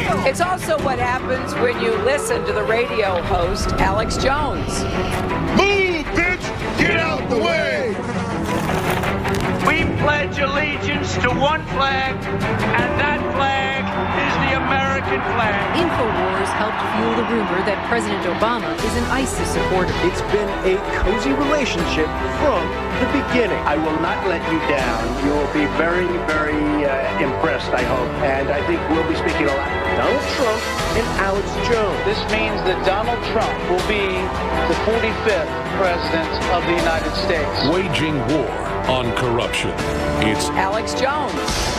It's also what happens when you listen to the radio host, Alex Jones. Move, bitch! Get out the way! We pledge allegiance to one flag, and that flag is the American flag. InfoWars helped fuel the rumor that President Obama is an ISIS supporter. It's been a cozy relationship from the beginning. I will not let you down. You will be very, very impressed, I hope. And I think we'll be speaking a lot. Donald Trump and Alex Jones. This means that Donald Trump will be the 45th president of the United States. Waging war on corruption. It's Alex Jones.